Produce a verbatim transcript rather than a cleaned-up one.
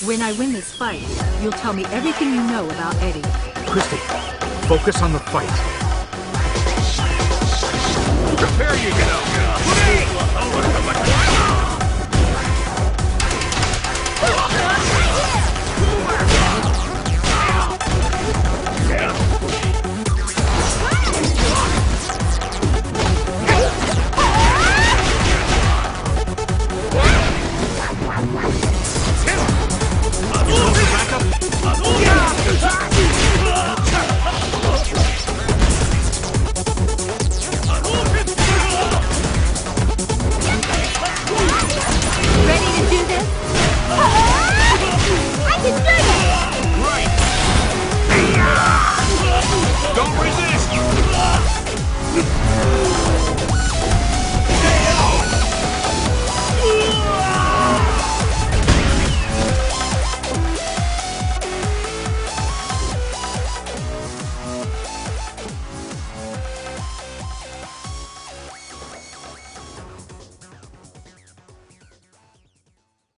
When I win this fight, you'll tell me everything you know about Eddie. Christy, focus on the fight. Prepare you, get out!